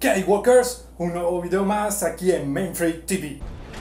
¿Qué hay, Walkers? Un nuevo video más aquí en Mainframe TV.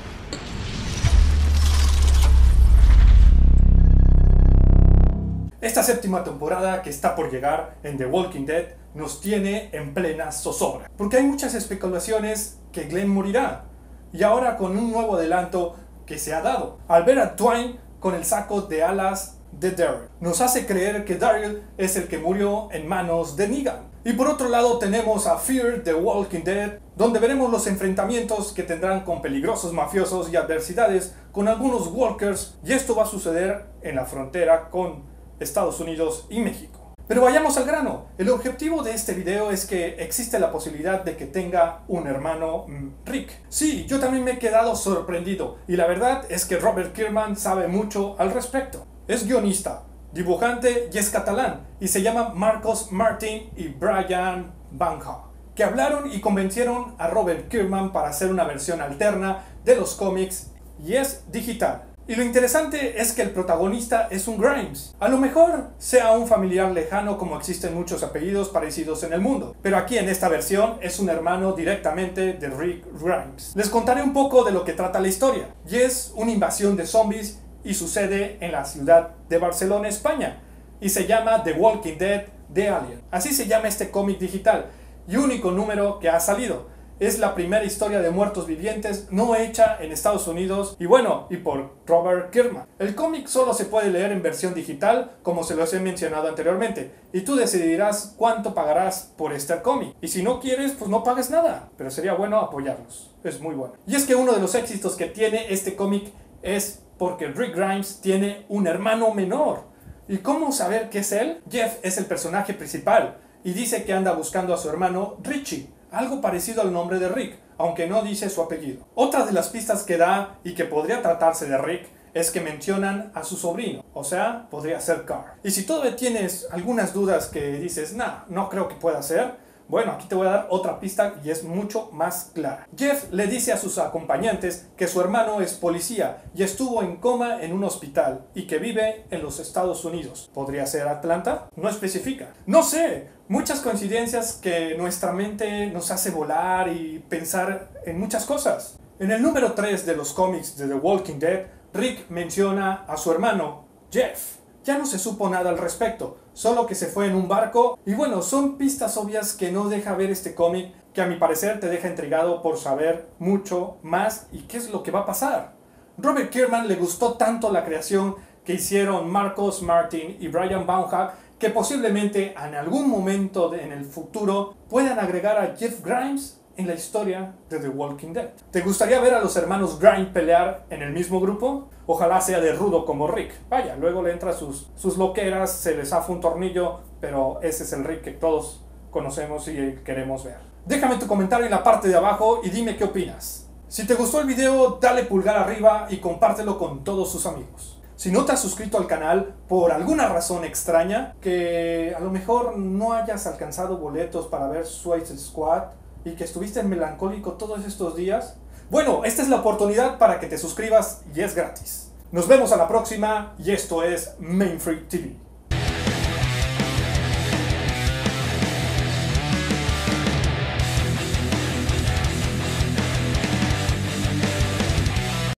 Esta séptima temporada que está por llegar en The Walking Dead nos tiene en plena zozobra, porque hay muchas especulaciones que Glenn morirá, y ahora con un nuevo adelanto que se ha dado, al ver a Dwayne con el saco de alas de Daryl, nos hace creer que Daryl es el que murió en manos de Negan. Y por otro lado tenemos a Fear the Walking Dead, donde veremos los enfrentamientos que tendrán con peligrosos mafiosos y adversidades con algunos walkers, y esto va a suceder en la frontera con Estados Unidos y México. Pero vayamos al grano. El objetivo de este video es que existe la posibilidad de que tenga un hermano Rick. Sí, yo también me he quedado sorprendido, y la verdad es que Robert Kirkman sabe mucho al respecto. Es guionista, dibujante y es catalán, y se llama Marcos Martín y Brian Banja, que hablaron y convencieron a Robert Kirkman para hacer una versión alterna de los cómics, y es digital. Y lo interesante es que el protagonista es un Grimes. A lo mejor sea un familiar lejano, como existen muchos apellidos parecidos en el mundo, pero aquí en esta versión es un hermano directamente de Rick Grimes. Les contaré un poco de lo que trata la historia, y es una invasión de zombies y sucede en la ciudad de Barcelona, España, y se llama The Walking Dead The Alien. Así se llama este cómic digital, y único número que ha salido. Es la primera historia de muertos vivientes no hecha en Estados Unidos y por Robert Kirkman. El cómic solo se puede leer en versión digital, como se los he mencionado anteriormente, y tú decidirás cuánto pagarás por este cómic. Y si no quieres, pues no pagues nada, pero sería bueno apoyarlos. Es muy bueno. Y es que uno de los éxitos que tiene este cómic es porque Rick Grimes tiene un hermano menor. ¿Y cómo saber qué es él? Jeff es el personaje principal y dice que anda buscando a su hermano Richie, algo parecido al nombre de Rick, aunque no dice su apellido. Otra de las pistas que da y que podría tratarse de Rick es que mencionan a su sobrino, o sea, podría ser Carl. Y si todavía tienes algunas dudas que dices, no creo que pueda ser, bueno, aquí te voy a dar otra pista y es mucho más clara. Jeff le dice a sus acompañantes que su hermano es policía y estuvo en coma en un hospital y que vive en los Estados Unidos. ¿Podría ser Atlanta? No especifica. No sé, muchas coincidencias que nuestra mente nos hace volar y pensar en muchas cosas. En el número 3 de los cómics de The Walking Dead, Rick menciona a su hermano, Jeff. Ya no se supo nada al respecto, solo que se fue en un barco, y bueno, son pistas obvias que no deja ver este cómic, que a mi parecer te deja intrigado por saber mucho más y qué es lo que va a pasar. Robert Kirkman le gustó tanto la creación que hicieron Marcos Martín y Brian Banja, que posiblemente en algún momento en el futuro puedan agregar a Jeff Grimes en la historia de The Walking Dead. ¿Te gustaría ver a los hermanos Grimes pelear en el mismo grupo? Ojalá sea de rudo como Rick. Vaya, luego le entra sus loqueras, se le zafa un tornillo, pero ese es el Rick que todos conocemos y queremos ver. Déjame tu comentario en la parte de abajo y dime qué opinas. Si te gustó el video, dale pulgar arriba y compártelo con todos sus amigos. Si no te has suscrito al canal por alguna razón extraña, que a lo mejor no hayas alcanzado boletos para ver Suicide Squad y que estuviste melancólico todos estos días, bueno, esta es la oportunidad para que te suscribas y es gratis. Nos vemos a la próxima y esto es Mainframe TV.